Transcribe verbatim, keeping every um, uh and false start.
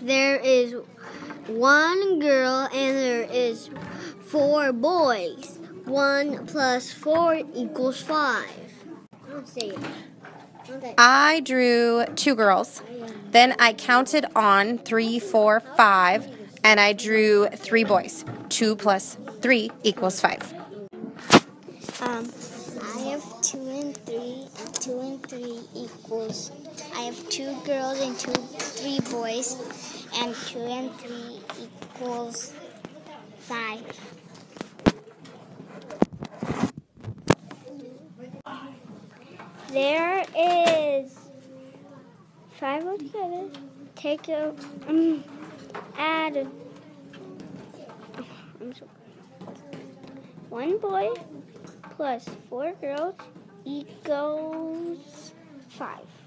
there is one girl and there is four boys. One plus four equals five. Don't say it. Okay. I drew two girls. Then I counted on three, four, five, and I drew three boys. Two plus three equals five. Um, I have two and three, and two and three equals. I have two girls and two, three boys, and two and three equals five. There is five altogether. Take a um, add. I'm sorry. One boy plus four girls equals five.